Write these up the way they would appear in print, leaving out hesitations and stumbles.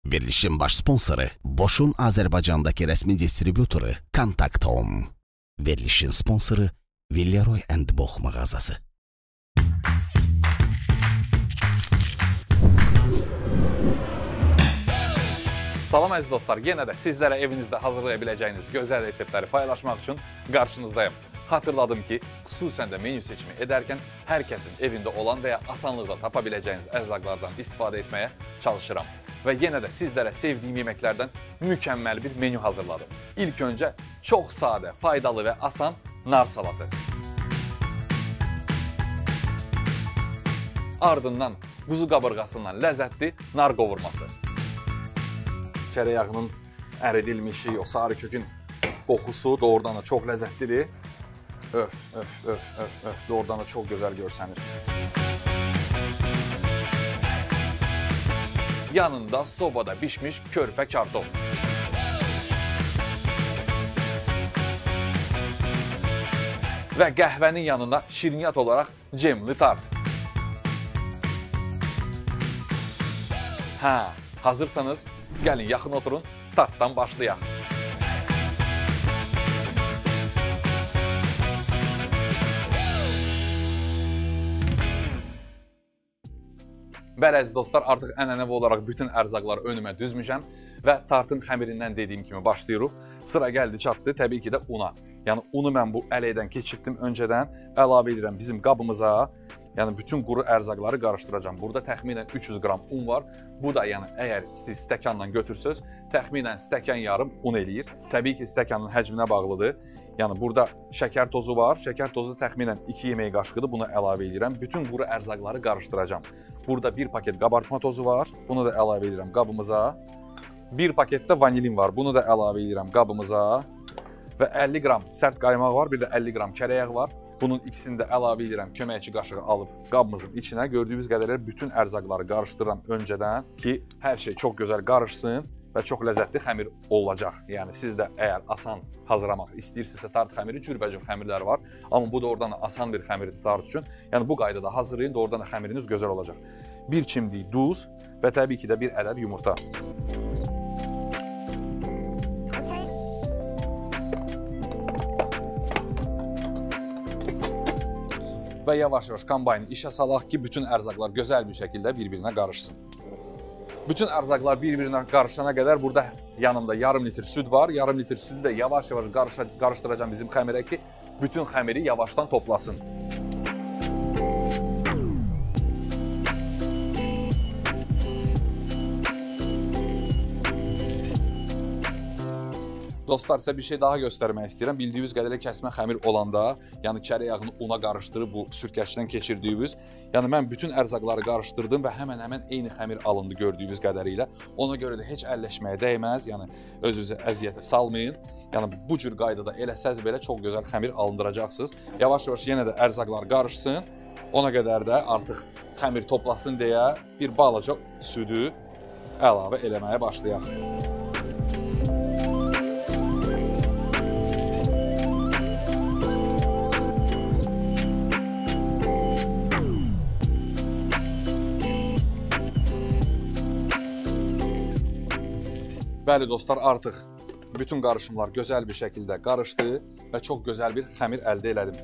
Verilişin baş sponsoru Boş'un Azərbaycandakı rəsmi distribütoru Kontaktom. Verilişin sponsoru Villeroy & Boch mağazası. Salam əziz dostlar, yenə də sizlərə evinizdə hazırlaya biləcəyiniz gözəl reseptləri paylaşmaq üçün qarşınızdayım. Xatırladım ki, xüsusən də menü seçimi edərkən hər kəsin evində olan və ya asanlıqla tapa biləcəyiniz ərzaqlardan istifadə etməyə çalışıram. Və yenə də sizlərə sevdiyim yeməklərdən mükəmməl bir menü hazırladım. İlk öncə çox sadə, faydalı və asan nar salatı. Ardından quzu qabırğasından ləzzətli nar qovurması. Kərə yağının əridilmişi, o sarı kökün qoxusu doğrudan da çox ləzzətlidir. Doğrudan da çox gözəl görsənir. Yanında sobada bişmiş körpə kartof. Və qəhvənin yanında şirniyyat olaraq cemli tart. Hazırsanız gəlin yaxın oturun, tartdan başlayaq. Bəli əziz dostlar, artıq ənənəvi olaraq bütün ərzaqları önümə düzmüşəm və tartın xəmirindən dediyim kimi başlayırıq. Sıra gəldi çatdı təbii ki də una. Yəni unu mən bu əleydən keçirtdim öncədən, əlavə edirəm bizim qabımıza. Yəni bütün quru ərzaqları qarışdıracağam. Burada təxminən 300 qram un var. Bu da yəni əgər siz stəkanla götürsöz, təxminən stəkan yarım un eləyir. Təbii ki, stəkanın həcminə bağlıdır. Yəni burada şəkər tozu var. Şəkər tozu təxminən 2 yemək qaşıqıdır. Bunu əlavə edirəm. Bütün quru ərzaqları qarışdıracağam. Burada 1 paket qabartma tozu var. Bunu da əlavə edirəm qabımıza. 1 paketdə vanilin var. Bunu da əlavə edirəm qabımıza. Və 50 qram sərt qaymaq var. Bir də 50 qram kərə yağı var. Bunun ikisini də əlavə edirəm, köməkçi qaşığı alıb qabımızın içinə. Gördüyünüz qədərlə bütün ərzaqları qarışdırıram öncədən ki, hər şey çox gözəl qarışsın və çox ləzzətli xəmir olacaq. Yəni siz də əgər asan hazırlamaq istəyirsinizsə, tart xəmiri cürbəcür xəmirlər var. Amma bu doğrudan da asan bir xəmirdir tart üçün. Yəni bu qaydada hazırlayın, doğrudan da xəmiriniz gözəl olacaq. 1 çimdik duz və təbii ki də 1 ədəd yumurta. Və yavaş-yavaş kombayını işə salaq ki, bütün ərzaqlar gözəl bir şəkildə bir-birinə qarışsın. Bütün ərzaqlar bir-birinə qarışana qədər burada yanımda yarım litr süd var. Yarım litr südü də yavaş-yavaş qarışdıracağım bizim xəmirə ki, bütün xəmiri yavaşdan toplasın. Dostlar, sizə bir şey daha göstərmək istəyirəm. Bildiyiniz qədərlə kəsmə xəmir olanda, yəni kərə yağını una qarışdırıb bu sürkəçdən keçirdiyiniz, yəni mən bütün ərzaqları qarışdırdım və həmən eyni xəmir alındı gördüyünüz qədərilə. Ona görə də heç əlləşməyə dəymez, yəni özünüzə əziyyətə salmayın. Yəni bu cür qaydada eləsəz belə çox gözəl xəmir alındıracaqsınız. Yavaş-yavaş yenə də ərzaqlar qarışsın. Ona qədər də artıq xəmir toplasın deyə bir balaca südü əlavə eləməyə başlayaq. Bəli dostlar, artıq bütün qarışımlar gözəl bir şəkildə qarışdı və çox gözəl bir xəmir əldə elədim.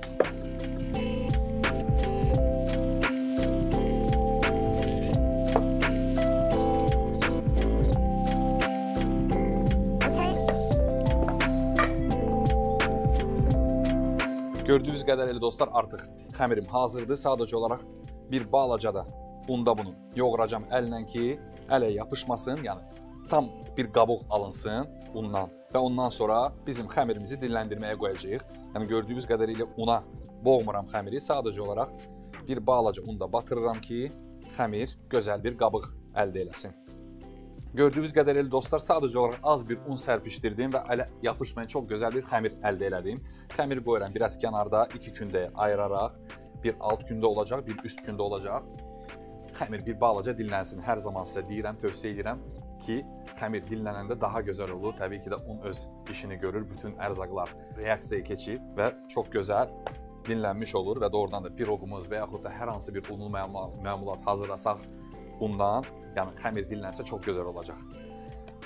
Gördüyünüz qədərilə dostlar, artıq xəmirim hazırdır. Sadəcə olaraq bir balaca da unda bunu yoğuracam əllə ki, ələ yapışmasın, yəni tam bir qabıq alınsın undan və ondan sonra bizim xəmirimizi dinləndirməyə qoyacağıq. Yəni gördüyünüz qədərilə una boğmuram xəmiri, sadəcə olaraq bir balaca unda batırıram ki, xəmir gözəl bir qabıq əldə eləsin. Gördüyünüz qədərilə dostlar, sadəcə olaraq az bir un sərpişdirdim və ələ yapışmayan çox gözəl bir xəmir əldə elədim. Xəmiri qoyuram biraz kənarda, 2 kündəyə ayıraraq, bir alt kündə olacaq, bir üst kündə olacaq. Xəmir bir balaca dinlənsin. Hər zaman sizə deyirəm, tövsiyə edirəm ki, xəmir dinlənəndə daha gözəl olur. Təbii ki də un öz işini görür, bütün ərzaqlar reaksiyaya keçir və çox gözəl dinlənmiş olur və doğrudan da piroqumuz və yaxud da hər hansı bir unlu məmulat hazırlasaq undan, yəni xəmir dinlənsə çox gözəl olacaq.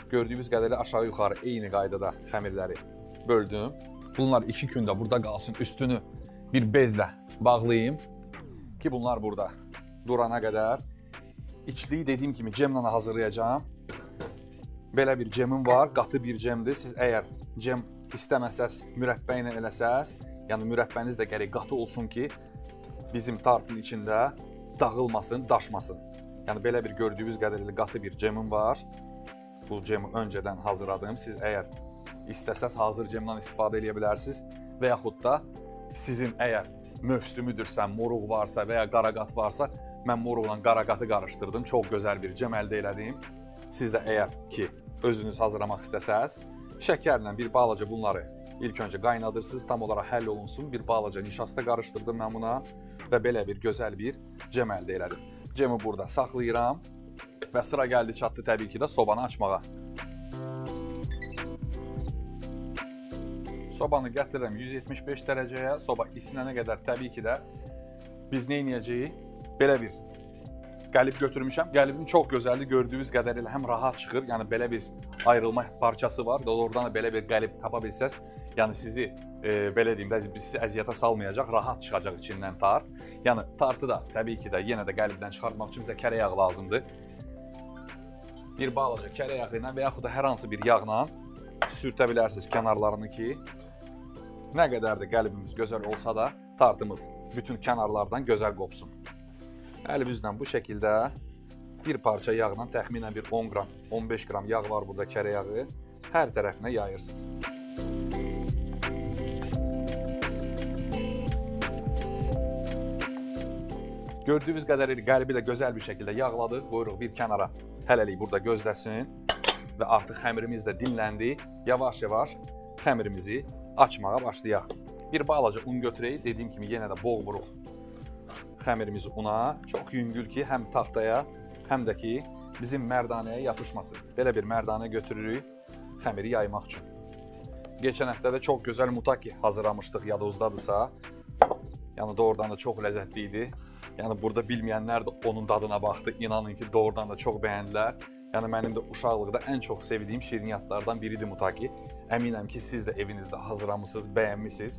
Gördüyünüz qədərlə aşağı-yuxarı eyni qaydada xəmirləri böldüm. Bunlar 2 gündə burada qalsın. Üstünü bir bezlə bağlayayım ki, bunlar burada durana qədər. İçliyi dediyim kimi cemlə hazırlayacağım. Belə bir cemim var, qatı bir cemdir. Siz əgər cem istəməsəz, mürəbbə ilə eləsəz, yəni mürəbbəniz də gərək qatı olsun ki, bizim tartın içində dağılmasın, daşmasın. Yəni belə bir gördüyünüz qədərlə qatı bir cemim var. Bu cemi öncədən hazırladım. Siz əgər istəsəz hazır cemdən istifadə edə bilərsiniz və yaxud da sizin əgər mövsümüdürsə, moruq varsa və ya qaraqat varsa, mən moruqla qaraqatı qarışdırdım. Çox gözəl bir cem əldə elədim. Siz də əgər ki, özünüz hazırlamaq istəsəz, şəkərlə bir balaca bunları ilk öncə qaynadırsınız, tam olaraq həll olunsun. Bir balaca nişasta qarışdırdım mən buna və belə bir gözəl bir cem əldə elədim. Cemi burada saxlayıram və sıra gəldi çatdı təbii ki də sobanı açmağa. Sobanı gətirirəm 175 dərəcəyə, soba isinənə qədər təbii ki də biz nə edəcəyik? Belə bir qəlib götürmüşəm. Qəlibim çox gözəldir, gördüyünüz qədərilə həm rahat çıxır, yəni belə bir ayrılma parçası var. Doğrudan da belə bir qəlib tapa bilsəz, yəni sizi belə deyim, sizi əziyyətə salmayacaq, rahat çıxacaq içindən tart. Yəni tartı da təbii ki də yenə də qəlibdən çıxartmaq üçün bizə kərə yağı lazımdır. Bir balaca kərə yağı ilə və yaxud da hər hansı bir yağla sürtə bilərsiniz kənarlarını ki, nə qədər də qəlibimiz gözəl olsa da tartımız bütün kənarlardan gözəl qopsun. Əlimizlə bu şəkildə bir parça yağla təxminən bir 10 qram, 15 qram yağ var burada kərə yağı, hər tərəfinə yayırsınız. Gördüyünüz qədərilə qəlibi də gözəl bir şəkildə yağladıq, qoyuruq bir kənara hələlik burada gözləsin və artıq xəmirimiz də dinləndi. Yavaş-yavaş xəmirimizi açmağa başlayaq. Bir balaca un götürək, dediyim kimi yenə də bol vuruq xəmirimizi una, çox yüngül ki, həm taxtaya, həm də ki, bizim mərdanəyə yapışmasın. Belə bir mərdanə götürürük xəmiri yaymaq üçün. Geçən həftə də çox gözəl mutaki hazırlamışdıq, yadınızdadırsa. Yəni doğrudan da çox ləzzətli idi. Yəni burada bilməyənlər də onun dadına baxdı. İnanın ki, doğrudan da çox bəyəndilər. Yəni mənim də uşaqlıqda ən çox sevdiyim şirniyyatlardan biridir mutaki. Əminəm ki, siz də evinizdə hazırlamışsınız, bəyənmişsiniz.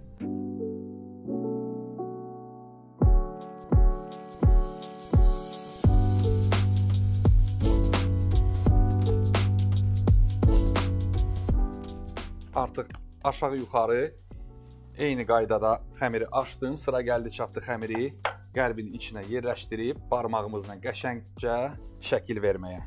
Artıq aşağı-yuxarı eyni qaydada xəmiri açdım. Sıra gəldi çatdı xəmiri qəlbin içinə yerləşdirib barmağımızla qəşəngcə şəkil verməyə.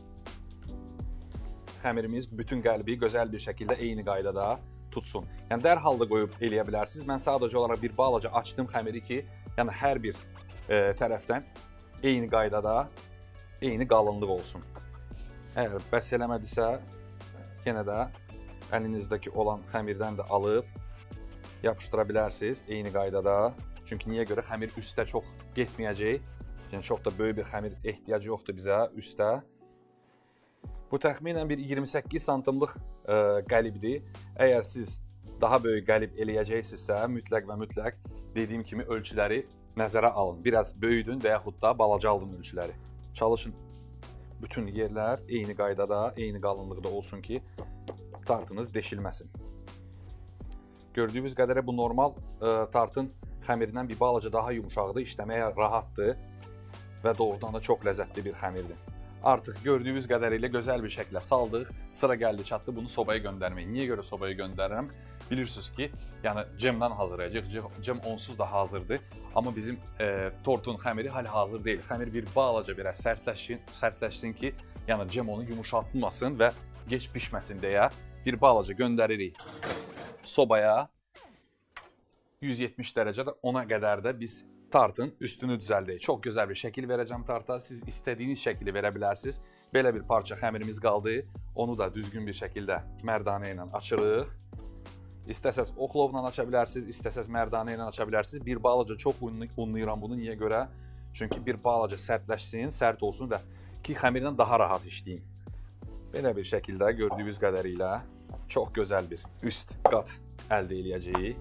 Xəmirimiz bütün qəlbi gözəl bir şəkildə eyni qaydada tutsun. Yəni dərhal da qoyub eləyə bilərsiniz. Mən sadəcə olaraq bir balaca açdım xəmiri ki, yəni hər bir tərəfdən eyni qaydada, eyni qalınlıq olsun. Əgər bəs eləmədisə, yenə də əlinizdəki olan xəmirdən də alıb yapışdıra bilərsiniz eyni qaydada. Çünki niyə görə xəmir üstə çox getməyəcək. Yəni çox da böyük bir xəmir ehtiyacı yoxdur bizə üstə. Bu təxminən bir 28 santimlik qəlibdir. Əgər siz daha böyük qəlib eləyəcəksinizsə, mütləq və mütləq dediyim kimi ölçüləri nəzərə alın. Biraz böyüdün və yaxud da balacaldın ölçüləri. Çalışın bütün yerlər eyni qaydada, eyni qalınlıqda olsun ki, tartınız deşilməsin. Gördüyünüz qədərə bu normal tartın xəmirindən bir balaca daha yumuşaqdır, işləməyə rahatdır və doğrudan da çox ləzzətli bir xəmirdir. Artıq gördüyünüz qədərilə gözəl bir şəklə saldıq, sıra gəldi çatdı bunu sobaya göndərməyə. Niyə görə sobaya göndərirəm? Bilirsiniz ki, yəni cemdən hazırlayacaq, cem onsuz da hazırdır, amma bizim tortun xəmiri hələ hazır deyil. Xəmir bir balaca biraz sərtləşsin ki, yəni cem onu yumuşatmasın və geç pişməsin deyə bir balaca göndəririk sobaya. 170 dərəcədə ona qədər də biz tartın üstünü düzəldək. Çox gözəl bir şəkil verəcəm tarta. Siz istədiyiniz şəkili verə bilərsiniz. Belə bir parça xəmirimiz qaldı. Onu da düzgün bir şəkildə mərdanə ilə açırıq. İstəsəz oxlovla aça bilərsiniz, istəsəz mərdanə ilə aça bilərsiniz. Bir balaca çox unlayıram bunu. Niyə görə? Çünki bir balaca sərtləşsin, sərt olsun və ki, xəmirdən daha rahat işləyim. Belə bir şəkildə gördüyünüz qədərilə çox gözəl bir üst qat əldə eləyəcəyik.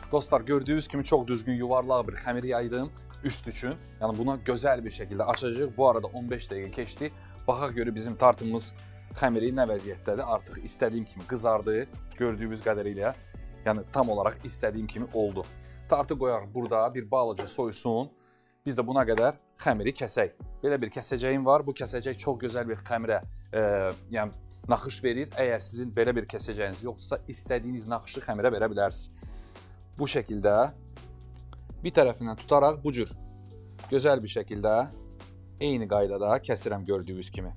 Dostlar, gördüyünüz kimi çox düzgün yuvarlaq bir xəmir yaydım üst üçün. Yəni buna gözəl bir şəkildə açacağıq. Bu arada 15 dəqiqə keçdi. Baxaq görək bizim tartımız xəmiri nə vəziyyətdədir. Artıq istədiyim kimi qızardı. Gördüyünüz qədərilə, yəni tam olaraq istədiyim kimi oldu. Tartı qoyarıq burada, bir balaca soysun. Biz də buna qədər xəmiri kəsək. Belə bir kəsəcəyim var. Bu kəsəcək çox gözəl bir xəmirə, yəni naxış verir. Əgər sizin belə bir kəsəcəyiniz yoxdursa, istədiyiniz naxışı xəmirə verə bilərsiniz. Bu şəkildə bir tərəfindən tutaraq bu cür gözəl bir şəkildə eyni qaydada kəsirəm gördüyünüz kimi.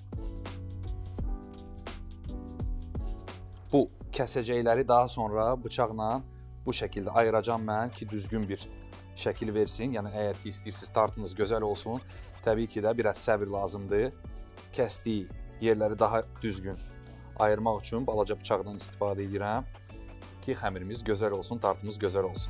Bu kəsəcəkləri daha sonra bıçaqla bu şəkildə ayıracam mən ki, düzgün bir şəkil versin. Yəni əgər ki, istəyirsiniz tartınız gözəl olsun, təbii ki də biraz səbir lazımdır. Kəsdiyi yerləri daha düzgün ayırmaq üçün balaca bıçaqdan istifadə edirəm ki, xəmirimiz gözəl olsun, tartımız gözəl olsun.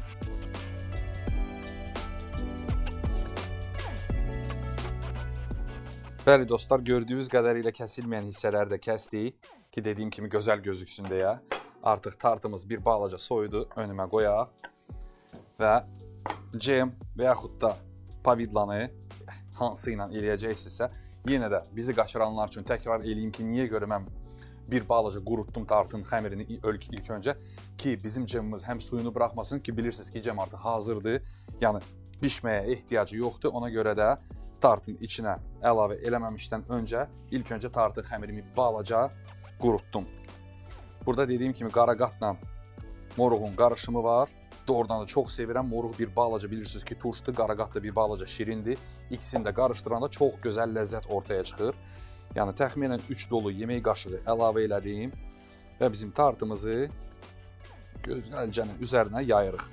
Bəli dostlar, gördüyünüz qədərilə kəsilməyən hissələri də kəsdik ki, dediyim kimi gözəl gözüksün deyə. Artıq tartımız bir balaca soyudu, önümə qoyaq və cem və yaxud da pavidlanı hansı ilə eləyəcəksinizsə, yenə də bizi qaçıranlar üçün təkrar eləyim ki, niyə görə mən bir balaca qurutdum tartın xəmirini ilk öncə ki, bizim cemimiz həm suyunu buraxmasın ki, bilirsiniz ki, cem artıq hazırdır. Yəni, bişməyə ehtiyacı yoxdur. Ona görə də tartın içinə əlavə eləməmişdən öncə ilk öncə tartın xəmirimi balaca qurutdum. Burada dediyim kimi qaraqatla moruğun qarışımı var. Doğrudan da çox sevirəm. Moruq bir balaca bilirsiniz ki, turşdur, qaraqat da bir balaca şirindir. İkisini də qarışdıranda çox gözəl ləzzət ortaya çıxır. Yəni, təxminən 3 dolu yemək qaşığı əlavə elədim və bizim tartımızı gözəlcənin üzərinə yayırıq.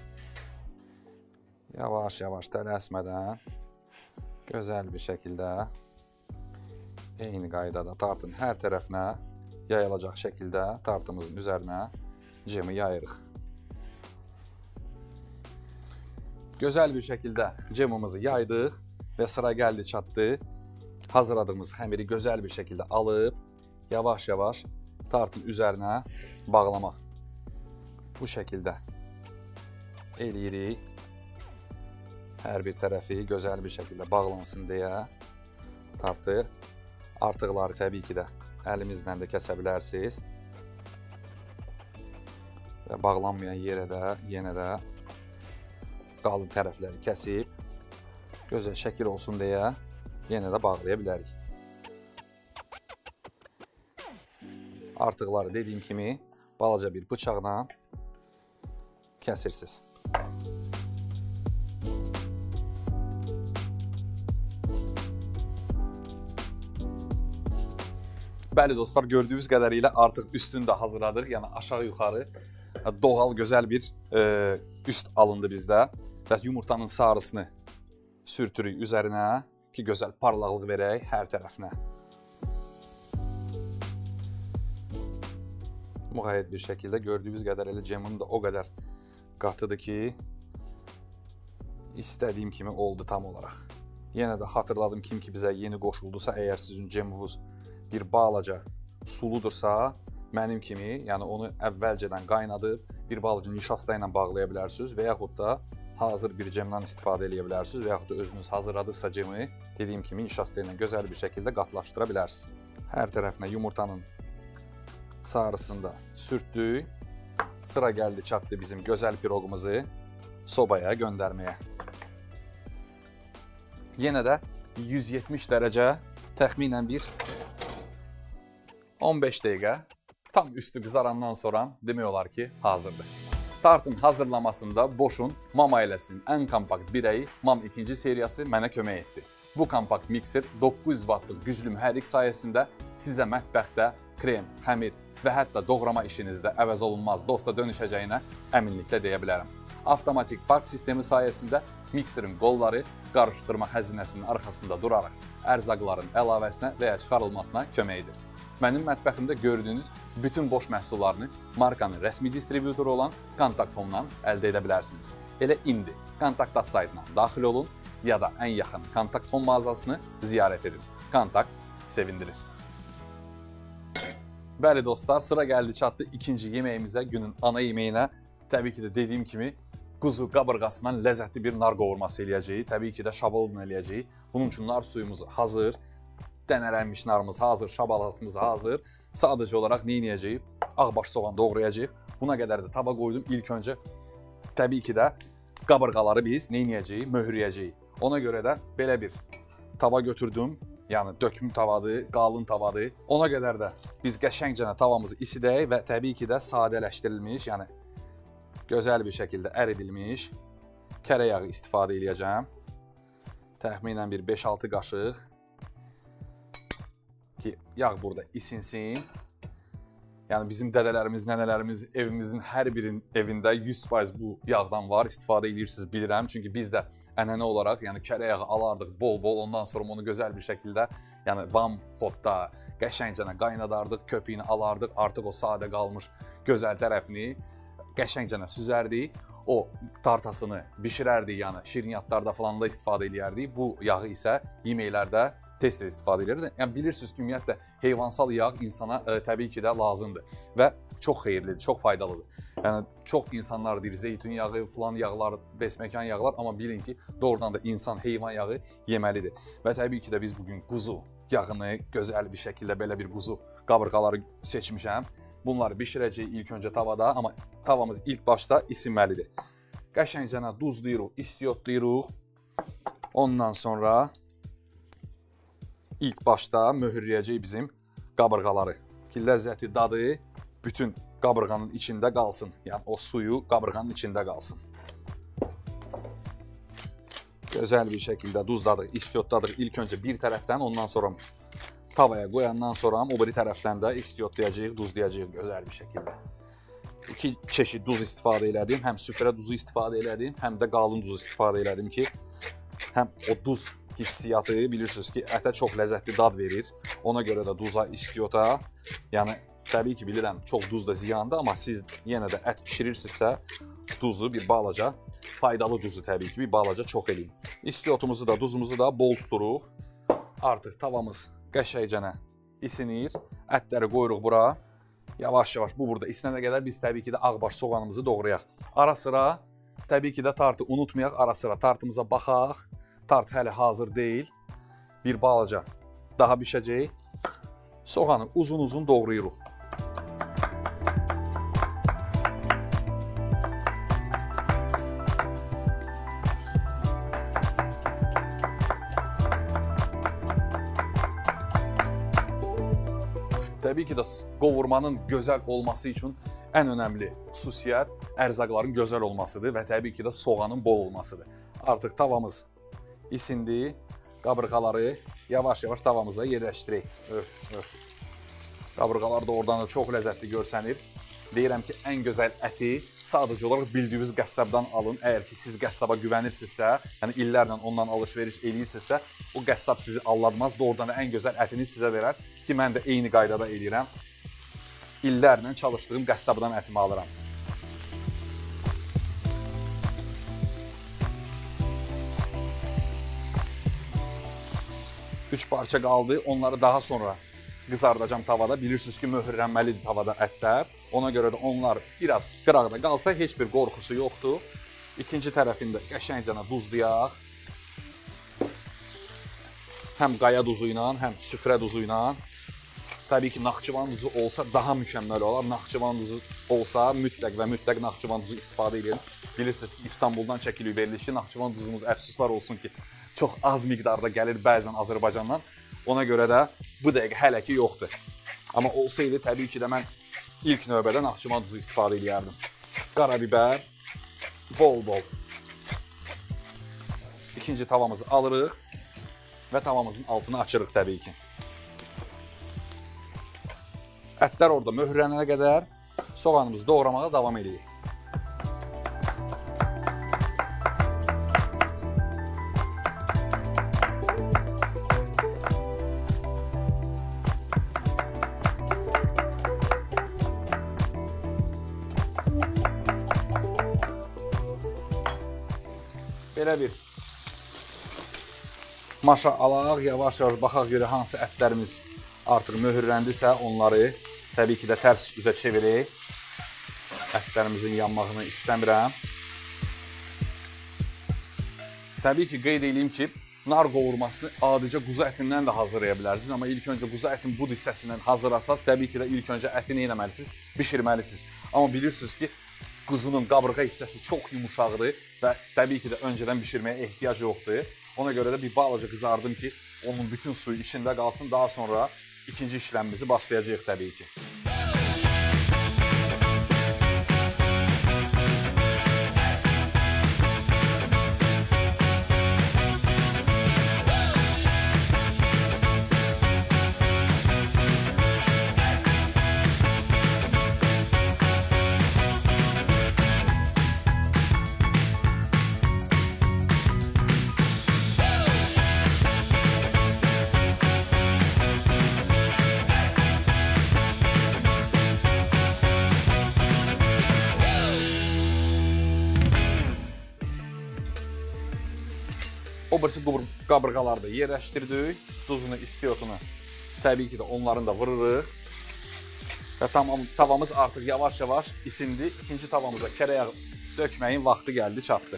Yavaş-yavaş tələsmədən gözəl bir şəkildə eyni qaydada tartın hər tərəfinə yayılacaq şəkildə tartımızın üzərinə cemi yayırıq. Gözəl bir şəkildə cemimizi yaydıq və sıra gəldi çatdı. Hazırladığımız xəmiri gözəl bir şəkildə alıb, yavaş-yavaş tartın üzərinə bağlamaq. Bu şəkildə eləyirik. Hər bir tərəfi gözəl bir şəkildə bağlansın deyə tartı. Artıqları təbii ki də əlimizlə də kəsə bilərsiniz. Və bağlanmayan yerə də yenə də qalın tərəfləri kəsib, gözəl şəkil olsun deyə yenə də bağlaya bilərik. Artıqları dediyim kimi balaca bir bıçaqla kəsirsiniz. Bəli dostlar, gördüyünüz qədərilə artıq üstünü də hazırladıq. Yəni aşağı-yuxarı doğal gözəl bir üst alındı bizdə və yumurtanın sarısını sürtürük üzərinə ki, gözəl parlaqlıq verək hər tərəfinə. Müğayyət bir şəkildə gördüyünüz qədərilə cemim də o qədər qatıdır ki, istədiyim kimi oldu tam olaraq. Yenə də xatırladım kim ki bizə yeni qoşuldusa, əgər sizin ceminiz bir balaca suludursa, mənim kimi, yəni onu əvvəlcədən qaynadıb bir balaca nişasta ilə bağlaya bilərsiniz və yaxud da hazır bir cemdən istifadə edə bilərsiniz və yaxud da özünüz hazırladıqsa cemi, dediyim kimi nişasta ilə gözəl bir şəkildə qatlaşdıra bilərsiniz. Hər tərəfinə yumurtanın sarısını da sürtdük. Sıra gəldi çatdı bizim gözəl piroqumuzu sobaya göndərməyə. Yenə də 170 dərəcə təxminən bir 15 dəqiqə tam üstü qızarandan sonra demək olar ki, hazırdır. Tartın hazırlamasında Bosch'un MAM ailəsinin ən kompakt birəyi MAM 2-ci seriyası mənə kömək etdi. Bu kompakt mikser 900 wattlıq güclü mühərrik sayəsində sizə mətbəxdə krem, xəmir və hətta doğrama işinizdə əvəz olunmaz dosta dönüşəcəyinə əminliklə deyə bilərəm. Avtomatik park sistemi sayəsində mikserin qolları qarışdırma xəzinəsinin arxasında duraraq ərzaqların əlavəsinə və ya çıxarılmasına kömək edir. Mənim mətbəximdə gördüyünüz bütün Bosch məhsullarını markanın rəsmi distributoru olan Kontakt.com-dan əldə edə bilərsiniz. Elə indi Kontakt saytına daxil olun ya da ən yaxın Kontakt.com mağazasını ziyarət edin. Kontakt sevindirir. Bəli dostlar, sıra gəldi çatdı ikinci yeməyimizə, günün ana yeməyinə. Təbii ki də dediyim kimi quzu qabırğasından ləzzətli bir nar qovurması eləyəcəyik. Təbii ki də şabalıdla eləyəcəyik. Bunun üçün nar suyumuz hazır. Dənələnmiş narımız hazır, şabalatımız hazır. Sadəcə olaraq nə edəcəyik? Ağbaş soğan doğrayacağıq. Buna qədər də tava qoydum. İlk öncə təbii ki də qabırğaları biz nə edəcəyik? Möhürləyəcəyik. Ona görə də belə bir tava götürdüm. Yəni dökmü tavadır, qalın tavadır. Ona qədər də biz qəşəngcə tavamızı isidək və təbii ki də sadələşdirilmiş, yəni gözəl bir şəkildə əridilmiş kərə yağı istifadə edəcəm. Təxminən bir 5-6 qaşıq ki, yağ burada isinsin. Yəni bizim dədələrimiz, nənələrimiz evimizin hər birinin evində 100% bu yağdan var, istifadə edirsiniz bilirəm. Çünki biz də ənənə olaraq, yəni kərə yağı alardıq bol-bol, ondan sonra onu gözəl bir şəkildə, yəni vam xodda qəşəngcə qaynadardıq, köpüyünü alardıq, artıq o sadə qalmış gözəl tərəfini qəşəngcə süzərdik. O tartasını bişirərdik, yəni şirniyyatlarda falan da istifadə edərdik. Bu yağı isə yeməklərdə tez-tez istifadə edirdik. Yəni bilirsiniz ki, ümumiyyətlə heyvansal yağ insana təbii ki də lazımdır və çox xeyirlidir, çox faydalıdır. Yəni çox insanlar deyir zeytun yağı, falan yağlar, besməkan yağlar, amma bilin ki, doğrudan da insan heyvan yağı yeməlidir. Və təbii ki də biz bugün quzu yağını gözəl bir şəkildə belə bir quzu qabırğaları seçmişəm. Bunları bişirəcəyik ilk öncə tavada, amma tavamız ilk başda isinməlidir. Qəşəngcə duzlayırıq, istiyotlayırıq. Ondan sonra ilk başda möhürləyəcək bizim qabırğaları ki, ləzzəti, dadı bütün qabırğanın içində qalsın. Yəni o suyu qabırğanın içində qalsın. Gözəl bir şəkildə duzladıq, istiyotladıq ilk öncə bir tərəfdən, ondan sonra tavaya qoyandan sonra o biri tərəfdən də istiyotlayacağıq, duzlayacağıq gözəl bir şəkildə. İki çeşid duz istifadə elədim, həm süfrə duzu istifadə elədim, həm də qalın duzu istifadə elədim ki, həm o duz hissiyatı bilirsiniz ki, ətə çox ləzzətli dad verir. Ona görə də duza, istiyota, yəni təbii ki bilirəm, çox duz da ziyandır, amma siz yenə də ət pişirirsinizsə, duzu bir balaca, faydalı duzu təbii ki bir balaca çox eləyin. İstiyotumuzu da, duzumuzu da bol tuturuq. Artıq tavamız qəşəngcə isinir. Ətləri qoyuruq bura. Yavaş-yavaş bu burada isinənə qədər biz təbii ki də ağbaş soğanımızı doğrayaq. Ara sıra təbii ki də tartı unutmayaq. Ara sıra tartımıza baxaq. Tart hələ hazır deyil. Bir balaca daha bişəcək. Soğanı uzun-uzun doğrayırıq. Təbii ki də qovurmanın gözəl olması üçün ən önəmli xüsusiyyət ərzaqların gözəl olmasıdır və təbii ki də soğanın bol olmasıdır. Artıq tavamız isindi, qabırğaları yavaş-yavaş tavamıza yerləşdirək. Qabırğalar da oradan da çox ləzzətli görsənir. Deyirəm ki, ən gözəl əti sadəcə olaraq bildiyiniz qəssabdan alın. Əgər ki, siz qəssaba güvənirsinizsə, yəni illərlə ondan alış-veriş eləyirsinizsə, o qəssab sizi alladmaz, doğrudan da ən gözəl ətini sizə verər ki, mən də eyni qaydada eləyirəm. İllərlə çalışdığım qəssabdan ətimi alıram. Üç parça qaldı, onları daha sonra qızardacam tavada. Bilirsiniz ki, möhürlənməlidir tavada ətlər. Ona görə də onlar biraz qıraqda qalsa heç bir qorxusu yoxdur. İkinci tərəfində qəşəngcə duzlayaq. Həm qaya duzu ilə, həm süfrə duzu ilə. Təbii ki, Naxçıvan duzu olsa daha mükəmməl olar. Naxçıvan duzu olsa mütləq və mütləq Naxçıvan duzu istifadə edin. Bilirsiniz ki, İstanbuldan çəkilib verilişi. Naxçıvan duzumuz əfsuslar olsun ki, çox az miqdarda gəlir bəzən Azərbaycandan. Ona görə də bu dəqiqə hələ ki yoxdur. Amma olsaydı təbii ki də mən ilk növbədə Naxçıvan duzu istifadə edərdim. Qarabibər, bol-bol. İkinci tavamızı alırıq və tavamızın altını açırıq təbii ki. Ətlər orada möhürlənənə qədər soğanımızı doğramağa davam edirik. Belə bir maşa alaq, yavaş-yavaş baxaq görə hansı ətlərimiz artıq möhürləndisə onları təbii ki də tərs üzə çevirək. Ətlərimizin yanmağını istəmirəm. Təbii ki, qeyd edeyim ki, nar qovurmasını adicə quzu ətindən də hazırlaya bilərsiniz. Amma ilk öncə quzu ətin bud hissəsindən hazırlasaz, təbii ki də ilk öncə əti nə etməlisiniz? Bişirməlisiniz. Amma bilirsiniz ki, quzunun qabırğa hissəsi çox yumuşaqdır və təbii ki də öncədən bişirməyə ehtiyac yoxdur. Ona görə də bir balaca qızardım ki, onun bütün suyu içində qalsın. Daha sonra ikinci işləmimizi başlayacağıq təbii ki. O birisi qabırğaları da yerləşdirdik. Duzunu, istiotunu təbii ki də onların da vırırıq. Və tamam, tavamız artıq yavaş-yavaş isindi. İkinci tavamıza kərə yağı dökməyin vaxtı gəldi, çatdı.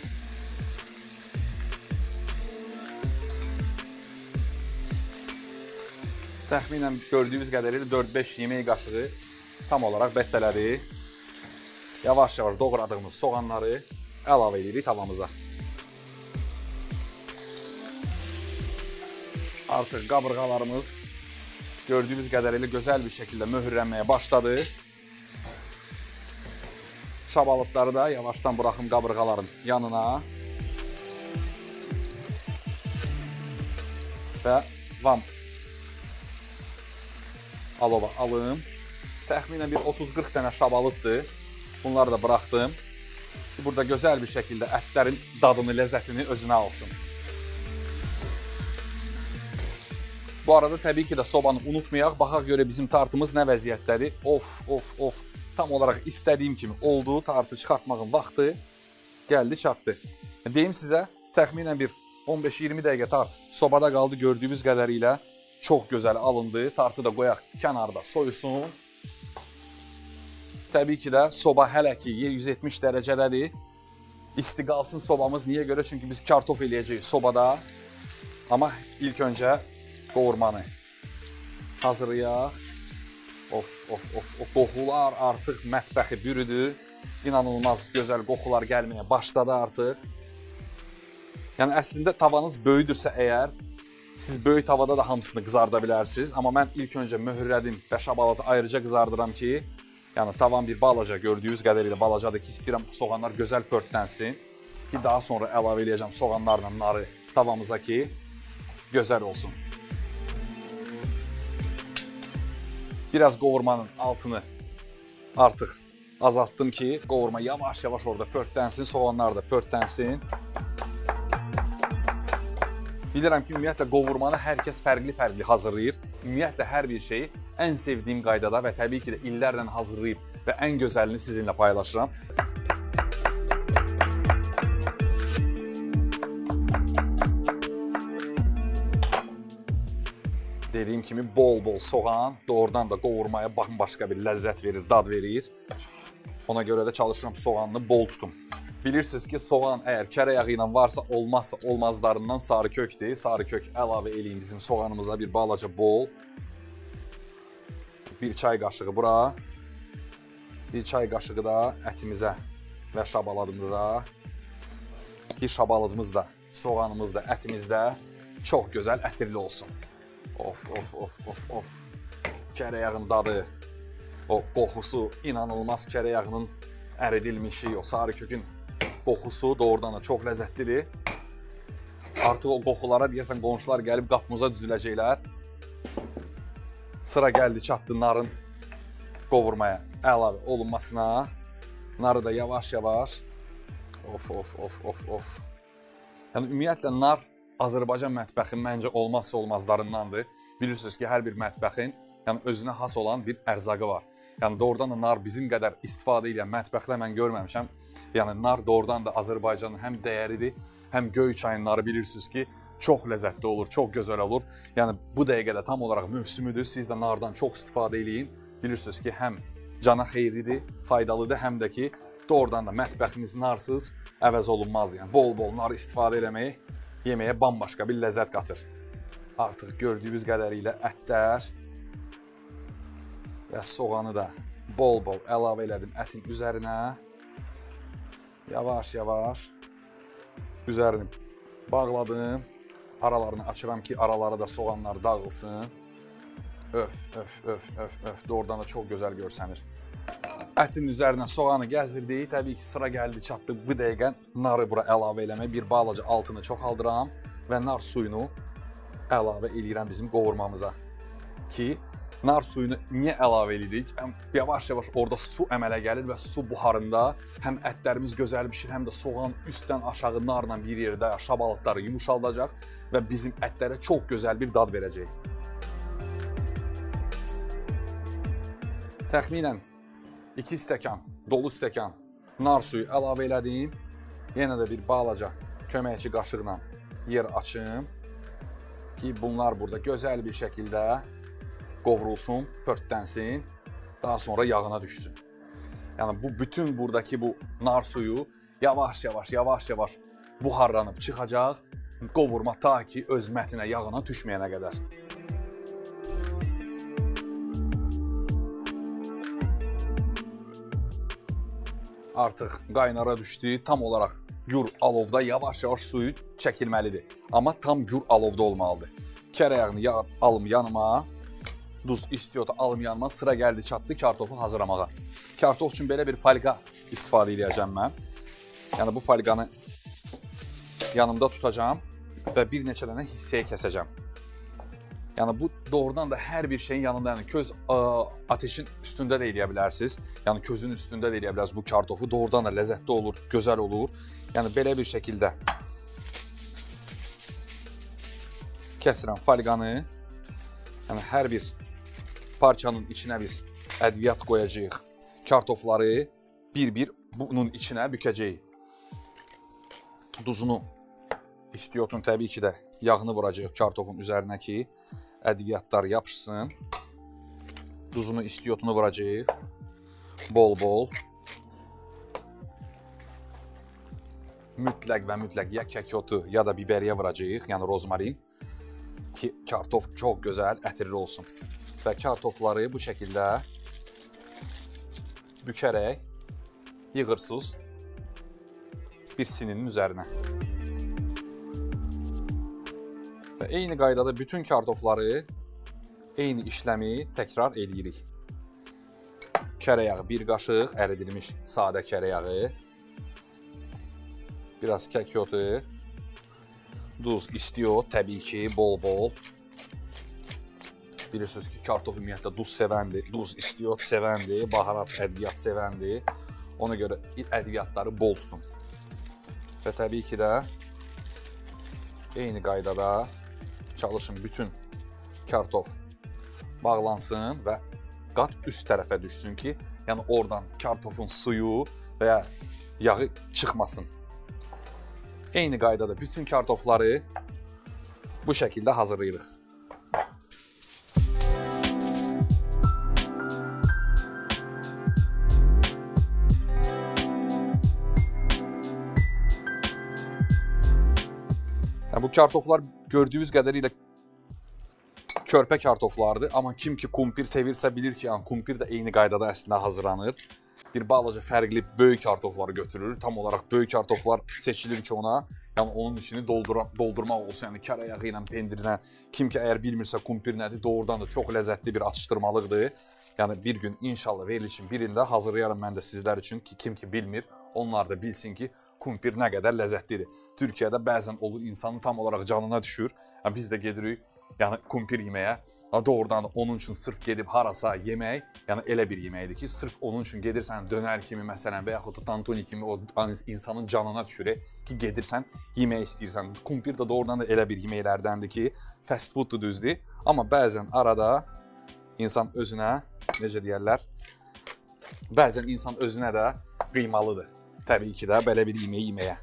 Təxminən gördüyünüz qədərilə 4-5 yemək qaşığı tam olaraq bəs elədik. Yavaş-yavaş doğradığımız soğanları əlavə edirik tavamıza. Artıq qabırğalarımız gördüyünüz qədərilə gözəl bir şəkildə möhürlənməyə başladı. Şabalıtları da yavaşdan buraxım qabırğaların yanına. Və vam alova alım. Təxminən bir 30-40 dənə şabalıtdır. Bunları da buraxdım. Burada gözəl bir şəkildə ətlərin dadını, ləzzətini özünə alsın. Bu arada təbii ki də sobanı unutmayaq. Baxaq görə bizim tartımız nə vəziyyətdədir. Of. Tam olaraq istədiyim kimi oldu. Tartı çıxartmağın vaxtı gəldi, çatdı. Deyim sizə, təxminən bir 15-20 dəqiqə tart sobada qaldı gördüyümüz qədərilə. Çox gözəl alındı. Tartı da qoyaq kənarda soyusun. Təbii ki də soba hələ ki 170 dərəcədədir. İsti qalsın sobamız. Niyə görə? Çünki biz kartof eləyəcəyik sobada. Amma ilk öncə qovurmanı hazırlayaq. Of. Qoxular artıq mətbəxi bürüdü. İnanılmaz gözəl qoxular gəlməyə başladı artıq. Yəni əslində tavanız böyüdürsə əgər, siz böyük tavada da hamısını qızarda bilərsiniz. Amma mən ilk öncə möhürlədim və şabalatı ayrıca qızardıram ki, yəni tavam bir balaca gördüyünüz qədərilə balacadır ki, istəyirəm soğanlar gözəl pörtlənsin. Ki daha sonra əlavə edəcəm soğanlarla narı tavamıza ki, gözəl olsun. Biraz qovurmanın altını artıq azaltdım ki, qovurma yavaş-yavaş orada pörtlənsin, soğanlar da pörtlənsin. Bilirəm ki, ümumiyyətlə qovurmanı hər kəs fərqli-fərqli hazırlayır. Ümumiyyətlə hər bir şeyi ən sevdiyim qaydada və təbii ki də illərlə hazırlayıb və ən gözəlini sizinlə paylaşıram. Dediyim kimi bol-bol soğan doğrudan da qovurmaya bambaşqa bir ləzzət verir, dad verir. Ona görə də çalışıram soğanını bol tutum. Bilirsiniz ki, soğan əgər kərə yağı ilə varsa, olmazsa olmazlarından sarı kökdir. Sarı kök əlavə edeyim bizim soğanımıza bir balaca bol. Bir çay qaşığı bura. Bir çay qaşığı da ətimizə və şabaladımıza. Ki şabaladımız da, soğanımız da, ətimiz də çox gözəl ətirli olsun. Of. Kərə yağın dadı, o qoxusu, inanılmaz kərə yağının əridilmişi, o sarı kökün qoxusu doğrudan da çox ləzzətlidir. Artıq o qoxulara deyəsən qonşular gəlib qapımıza düzüləcəklər. Sıra gəldi, çatdı narın qovurmaya əlavə olunmasına. Narı da yavaş-yavaş. Of. Yəni ümumiyyətlə nar Azərbaycan mətbəxinin məncə olmazsa olmazlarındandır. Bilirsiniz ki, hər bir mətbəxin özünə has olan bir ərzağı var. Yəni doğrudan da nar bizim qədər istifadə edən mətbəxlə mən görməmişəm. Yəni nar doğrudan da Azərbaycanın həm dəyəridir, həm Göyçayın narı bilirsiniz ki, çox ləzzətli olur, çox gözəl olur. Yəni bu dəqiqədə tam olaraq mövsümüdür. Siz də nardan çox istifadə eləyin. Bilirsiniz ki, həm cana xeyirlidir, faydalıdır, həm də ki, Doğrudan da mətbəximiz narsız əvəz olunmazdır. Yəni bol-bol nar istifadə eləmək yeməyə bambaşqa bir ləzzət qatır. Artıq gördüyünüz qədərilə ətlər və soğanı da bol-bol əlavə elədim ətin üzərinə. Yavaş-yavaş üzərini bağladım. Aralarını açıram ki, aralara da soğanlar dağılsın. Öf. Doğrudan da çox gözəl görsənir. Ətin üzərinə soğanı gəzdirdik. Təbii ki, sıra gəldi, çatdı. Bu dəqiqə narı bura əlavə eləmək. Bir balaca altını çoxaldıram və nar suyunu əlavə eləyirəm bizim qovurmamıza. Ki, nar suyunu niyə əlavə edirik? Yavaş-yavaş orada su əmələ gəlir və su buharında həm ətlərimiz gözəl bişir, həm də soğan üstdən aşağı narla bir yerdə şabalıqları yumuşaldacaq və bizim ətlərə çox gözəl bir dad verəcək. Təxminən 2 stəkan, dolu stəkan nar suyu əlavə elədim. Yenə də bir balaca köməkçi qaşıqla yer açım ki, bunlar burada gözəl bir şəkildə qovrulsun, pörtlənsin, daha sonra yağına düşsün. Yəni bu bütün buradakı bu nar suyu yavaş-yavaş buharlanıb çıxacaq, qovurma ta ki öz mətinə, yağına düşməyənə qədər. Artıq qaynara düşdü, tam olaraq gür alovda yavaş-yavaş suyu çəkilməlidir. Amma tam gür alovda olmalıdır. Kərə yağını alım yanıma. Duz istiyota alım yanıma, sıra gəldi çatdı kartofu hazırlamağa. Kartof üçün belə bir falqa istifadə edəcəm mən. Yəni bu falqanı yanımda tutacağım və bir neçə dənə hissəyə kəsəcəm. Yəni bu doğrudan da hər bir şeyin yanında, yəni köz ateşin üstündə də eləyə bilərsiniz. Yəni közün üstündə də eləyə bilərsiniz bu kartofu. Doğrudan da ləzzətli olur, gözəl olur. Yəni belə bir şəkildə kəsirəm falqanı. Yəni hər bir parçanın içinə biz ədviyyat qoyacağıq. Kartofları bir-bir bunun içinə bükəcəyik. Duzunu, istiyotun təbii ki də yağını vuracağıq kartofun üzərinə ki, ədviyyatlar yapışsın. Duzunu, istiyotunu vuracağıq. Bol-bol. Mütləq və mütləq ya kəkyotu ya da biberiyə vuracağıq, yəni rozmarin. Ki, kartof çox gözəl, ətirli olsun. Və kartofları bu şəkildə bükərək yığırsınız bir sininin üzərinə. Və eyni qaydada bütün kartofları, eyni işləmi təkrar eləyirik. Kərə yağı bir qaşıq, əridilmiş sadə kərə yağı, biraz kəkyotu, duz istiyot, təbii ki, bol-bol. Bilirsiniz ki, kartof ümumiyyətlə duz sevəndir, duz istiyot sevəndir, baharat, ədviyyat sevəndir. Ona görə ədviyyatları bol tutun. Və təbii ki də eyni qaydada çalışın bütün kartof bağlansın və qat üst tərəfə düşsün ki, yəni oradan kartofun suyu və ya yağı çıxmasın. Eyni qaydada bütün kartofları bu şəkildə hazırlayırıq. Yəni, bu kartoflar gördüyünüz qədərilə körpə kartoflardır. Amma kim ki kumpir sevirsə bilir ki, yəni kumpir də eyni qaydada əslində hazırlanır. Bir balaca fərqli böyük kartofları götürülür. Tam olaraq böyük kartoflar seçilir ki ona, yəni onun içini doldurmaq olsun. Yəni kərə yağı ilə, pendirinə. Kim ki əgər bilmirsə kumpir nədir, doğrudan da çox ləzzətli bir atışdırmalıqdır. Yəni bir gün inşallah verilişin birində hazırlayaram mən də sizlər üçün ki, kim ki bilmir, onlar da bilsin ki, kumpir nə qədər ləzzətlidir. Türkiyədə bəzən olur insanın tam olaraq canına düşür. Yəni biz də gedirik, yəni kumpir yeməyə. Doğrudan da onun üçün sırf gedib harasa yemək, yəni elə bir yeməkdir ki, sırf onun üçün gedirsən dönər kimi məsələn və yaxud da tantuni kimi o insanın canına düşür ki, gedirsən yemək istəyirsən. Kumpir də doğrudan da elə bir yeməklərdəndir ki, fast fooddur düzdür. Amma bəzən arada insan özünə, necə deyərlər, bəzən insan özünə də qıymalıdır. Təbii ki də belə bir yeməyi yeməyə.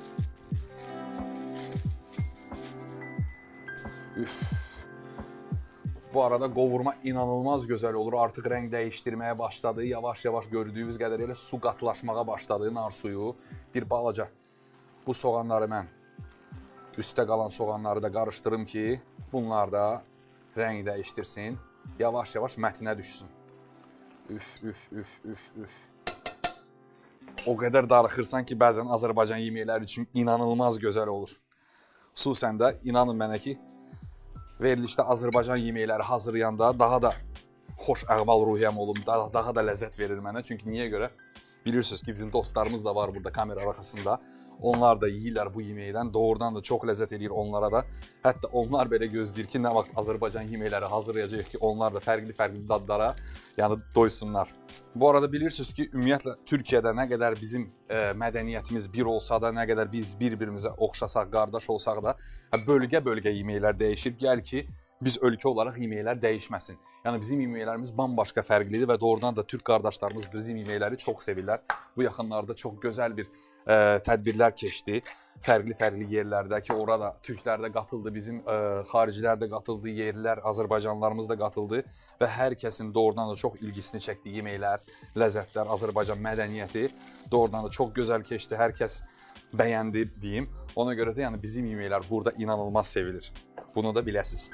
Üf. Bu arada qovurma inanılmaz gözəl olur. Artıq rəng dəyişdirməyə başladı. Yavaş-yavaş gördüyünüz qədərilə su qatılaşmağa başladı, nar suyu. Bir balaca bu soğanları mən üstə qalan soğanları da qarışdırım ki, bunlar da rəng dəyişdirsin. Yavaş-yavaş mətinə düşsün. Üf, üf, üf, üf, üf. O qədər darıxırsan ki, bəzən Azərbaycan yeməkləri üçün inanılmaz gözəl olur. Xüsusən də inanın mənə ki, verilişdə Azərbaycan yeməkləri hazırlayanda daha da xoş əhval-ruhiyyəm olub, daha da ləzzət verir mənə. Çünki niyə görə? Bilirsiniz ki, bizim dostlarımız da var burada kamera arxasında. Onlar da yeyirlər bu yeməkdən. Doğrudan da çox ləzzət edir onlara da. Hətta onlar belə gözləyir ki, nə vaxt Azərbaycan yeməkləri hazırlayacaq ki, onlar da fərqli-fərqli dadlara doysunlar. Bu arada bilirsiniz ki, ümumiyyətlə Türkiyədə nə qədər bizim mədəniyyətimiz bir olsa da, nə qədər biz bir-birimizə oxşasaq, qardaş olsaq da, bölgə-bölgə yeməklər dəyişir. Gəl ki, biz ölkə olaraq yeməklər dəyişməsin. Yəni bizim yeməklərimiz bambaşqa fərqlidir və doğrudan da Türk qardaşlarımız bizim yeməkləri çox sevirlər. Bu yaxınlarda çox gözəl bir tədbirlər keçdi. Fərqli-fərqli yerlərdə ki, orada türklər də qatıldı, bizim xaricilər də qatıldı, yerlilər, Azərbaycanlılarımız da qatıldı və hər kəsin doğrudan da çox ilgisini çəkdi yeməklər, ləzzətlər, Azərbaycan mədəniyyəti doğrudan da çox gözəl keçdi. Hər kəs bəyəndi deyim. Ona görə də yəni bizim yeməklər burada inanılmaz sevilir. Bunu da biləsiniz.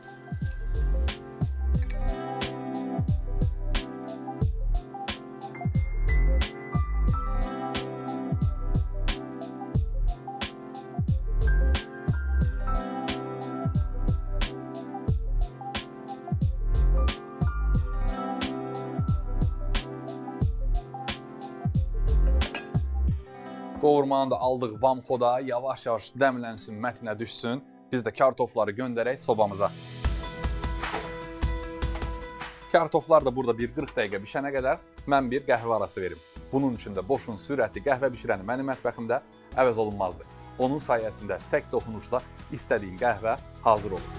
Qovurmanı da aldıq vamxoda, yavaş-yavaş dəmlənsin, mətinə düşsün. Biz də kartofları göndərək sobamıza. Kartoflar da burada bir 40 dəqiqə bişənə qədər mən bir qəhvə arası verim. Bunun üçün də Boşun sürətli qəhvə bişirəni mənim mətbəximdə əvəz olunmazdır. Onun sayəsində tək toxunuşda istədiyim qəhvə hazır olur.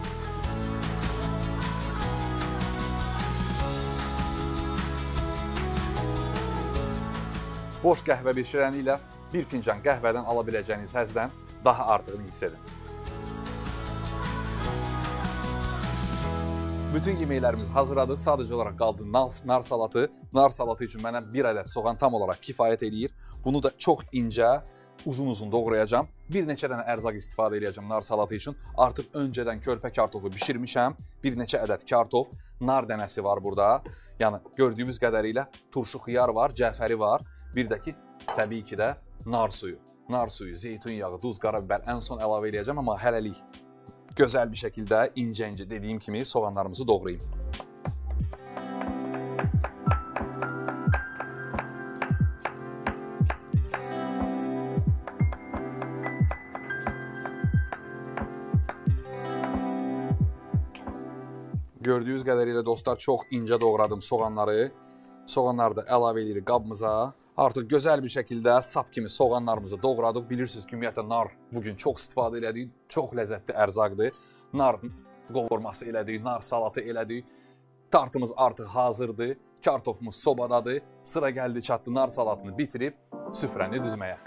Boş qəhvə bişirəni ilə bir fincan qəhvədən ala biləcəyiniz həzdən daha artığını hiss edin. Bütün yeməklərimiz hazırladıq. Sadəcə olaraq qaldı nar salatı. Nar salatı üçün mənə bir ədəd soğan tam olaraq kifayət eləyir. Bunu da çox incə, uzun-uzun doğrayacağım. Bir neçə dənə ərzaq istifadə edəcəm nar salatı üçün. Artıq öncədən körpə kartofu bişirmişəm. Bir neçə ədəd kartof, nar dənəsi var burada. Yəni gördüyümüz qədərilə turşu xiyar var, cəfəri var. Bir də ki, təbii ki də nar suyu. Nar suyu, zeytun yağı, duz, qarabibər ən son əlavə edəcəm, amma hələlik gözəl bir şəkildə incə-incə dediyim kimi soğanlarımızı doğrayayım. Gördüyünüz qədərilə dostlar çox incə doğradım soğanları. Soğanları da əlavə edirik qabımıza. Artıq gözəl bir şəkildə sap kimi soğanlarımızı doğradıq. Bilirsiniz ki, ümumiyyətlə nar bugün çox istifadə elədik. Çox ləzzətli ərzaqdır. Nar qovurması elədik, nar salatı elədik. Tartımız artıq hazırdır. Kartofumuz sobadadır. Sıra gəldi çatdı nar salatını bitirib süfrəni düzməyə.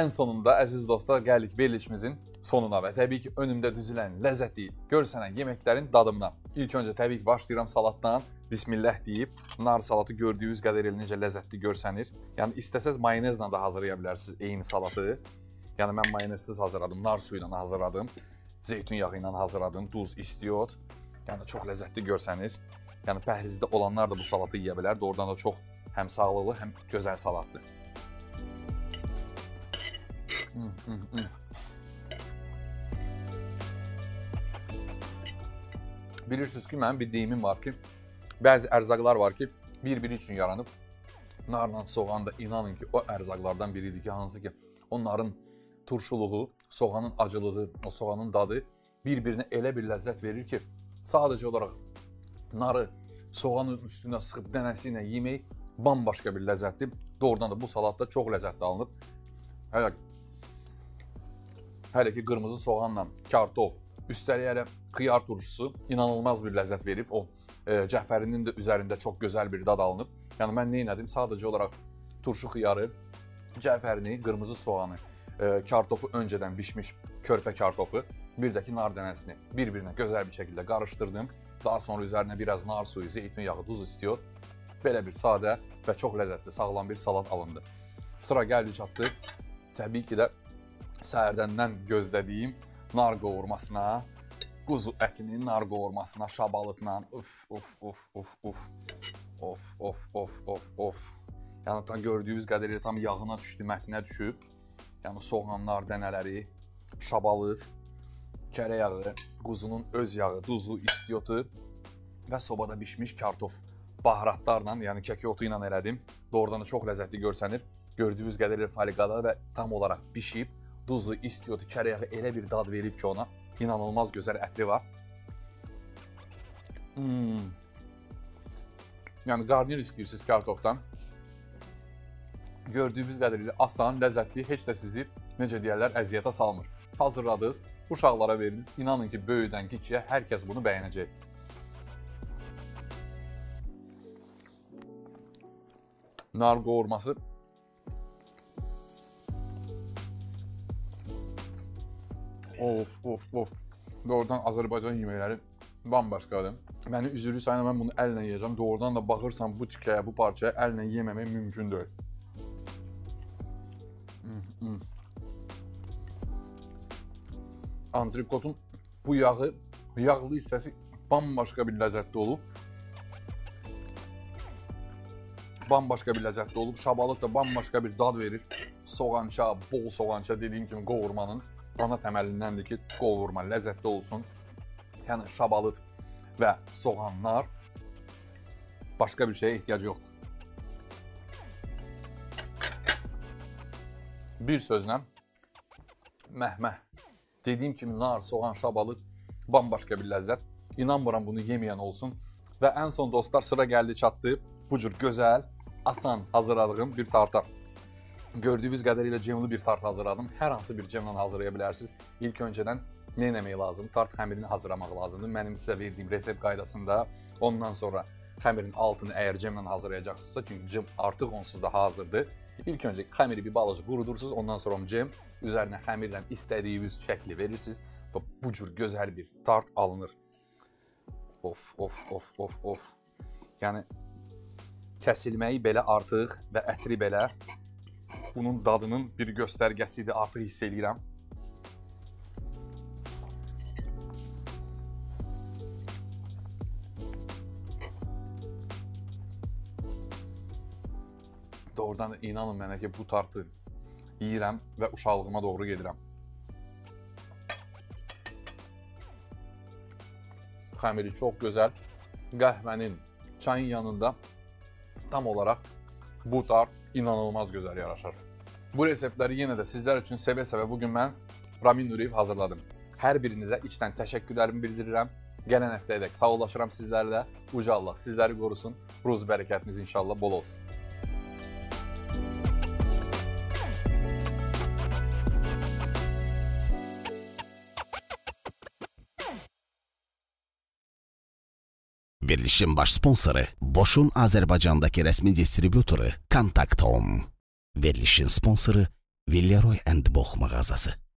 ən sonunda əziz dostlar gəldik verilişimizin sonuna və təbii ki önümdə düzülən ləzzətli, görsənən yeməklərin dadımına. İlk öncə təbii ki başlayıram salatdan. Bismillah deyib, nar salatı gördüyünüz qədərilə necə ləzzətli görsənir. Yəni istəsəz mayonezlə də hazırlaya bilərsiniz eyni salatı. Yəni mən mayonezsiz hazırladım, nar suyu ilə hazırladım, zeytun yağı ilə hazırladım, duz, istiot. Yəni çox ləzzətli görsənir. Yəni pəhrizdə olanlar da bu salatı yeyə bilər. Doğrudan da çox həm sağlıqlı, həm gözəl salatdır. Bilirsiniz ki, mənim bir deyimim var ki, bəzi ərzaqlar var ki, bir-biri üçün yaranıb. Narla soğan da inanın ki, o ərzaqlardan biridir ki, hansı ki, onların turşuluğu, soğanın acılığı, o soğanın dadı bir-birinə elə bir ləzzət verir ki, sadəcə olaraq narı soğanın üstünə sıxıb dənəsi ilə yemək bambaşqa bir ləzzətdir. Doğrudan da bu salat da çox ləzzətli alınıb. Hələ ki, qırmızı soğanla kartof, üstəlik hələ xiyar turşusu inanılmaz bir ləzzət verib. O cəfərinin də üzərində çox gözəl bir dad alınıb. Yəni mən nə elədim? Sadəcə olaraq turşu xiyarı, cəfərini, qırmızı soğanı, kartofu öncədən bişmiş körpə kartofu, bir də ki nar dənəsini bir-birinə gözəl bir şəkildə qarışdırdım. Daha sonra üzərinə biraz nar suyu, zeytun yağı, duz istiyor. Belə bir sadə və çox ləzzətli, sağlam bir salat alındı. Sıra gəldi çatdı. Təbii ki də səhərdəndən gözlədiyim nar qovurmasına, quzu ətinin nar qovurmasına, şabalıtla, of. Yəni tam gördüyünüz qədərilə tam yağına düşdü, mətinə düşüb. Yəni soğanlar dənələri, şabalıt, kərə yağı, quzunun öz yağı, duzu, istiotu və sobada bişmiş kartof. Baharatlarla, yəni kəkə otu ilə elədim. Doğrudan da çox ləzzətli görsənir. Gördüyünüz qədərilə falikada və tam olaraq bişib, duzu, istiotu, kərə yağı elə bir dad verib ki ona. İnanılmaz gözəl ətri var. Yəni qarnir istəyirsiniz kartofdan. Gördüyünüz qədərilə asan, ləzzətli, heç də sizi, necə deyərlər, əziyyətə salmır. Hazırladınız, uşaqlara verdiniz. İnanın ki, böyüdən kiçiyə hər kəs bunu bəyənəcək. Nar qovurması Of. Doğrudan Azərbaycan yeməkləri bambaşqadır. Məni üzürü sayına mən bunu əllə yiyəcəm. Doğrudan da baxırsan bu tikəyə, bu parçaya əllə yeməmək mümkün deyil. Antrikotun bu yağı, yağlı hissəsi bambaşqa bir ləzzətli olub. Şabalıq da bambaşqa bir dad verir. Soğança, bol soğança dediyim kimi qovurmanın ana təməlindəndir ki, qovurma ləzzətli olsun. Yəni şabalıt və soğanlar başqa bir şeyə ehtiyac yoxdur. Bir sözlə məhməh. Dediyim kimi nar, soğan, şabalıt bambaşqa bir ləzzət. İnanmıram bunu yeməyən olsun. Və ən son dostlar sıra gəldi çatdı. Bu cür gözəl, asan hazırladığım bir tarta. Gördüyünüz qədərilə cemli bir tart hazırladım. Hər hansı bir cemlə hazırlaya bilərsiniz. İlk öncədən nə etmək lazım? Tart xəmirini hazırlamaq lazımdır. Mənim sizə verdiyim resept qaydasında. Ondan sonra xəmirin altını əgər cemlə hazırlayacaqsınızsa, çünki cem artıq onsuz da hazırdır. İlk öncə xəmiri bir balaca qurudursunuz, ondan sonra cem üzərinə xəmirlə istədiyiniz şəkli verirsiniz və bu cür gözəl bir tart alınır. Of. Yəni kəsilməyi belə artıq və ətri belə bunun dadının bir göstərgəsidir, artıq hiss edirəm. Doğrudan da inanın mənə ki, bu tartı yeyirəm və uşaqlığıma doğru gedirəm. Xəmiri çox gözəl, qəhvənin, çayın yanında tam olaraq bu tart inanılmaz gözəl yaraşır. Bu reseptləri yenə də sizlər üçün sevə-sevə bugün mən Ramin Nuriyev hazırladım. Hər birinizə içdən təşəkkürlərimi bildirirəm. Gələn həftəyədək sağollaşıram sizlərlə. Uca Allah sizləri qorusun. Ruz bərəkətiniz inşallah bol olsun. Verilişin baş sponsoru Boş'un Azerbaycan'daki resmi distribütörü Kontaktom. Verilişin sponsoru Villeroy and Boch mağazası.